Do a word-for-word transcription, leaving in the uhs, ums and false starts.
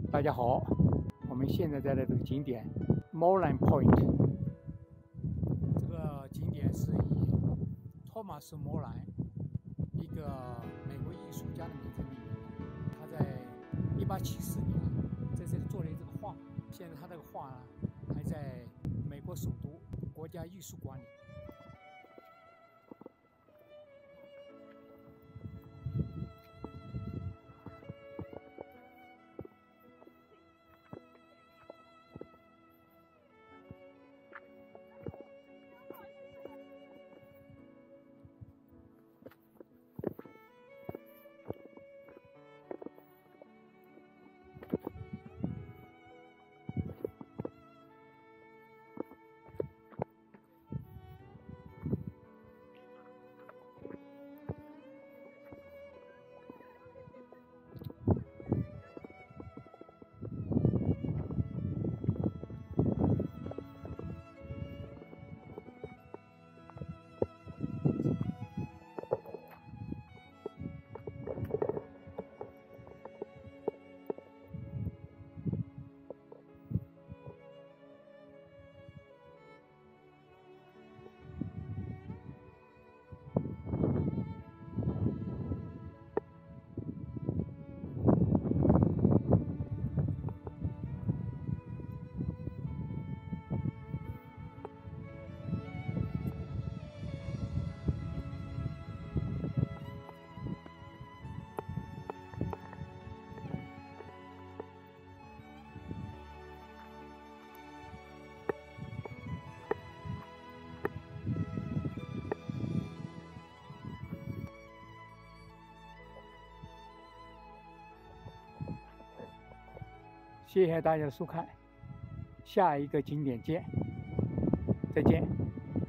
大家好，我们现在在的这个景点 Moreland Point， 这个景点是以托马斯·莫兰，一个美国艺术家的名字命名的。他在一八七四年在这里做了这个画，现在他这个画呢还在美国首都国家艺术馆里。谢谢大家的收看，下一个景点见，再见。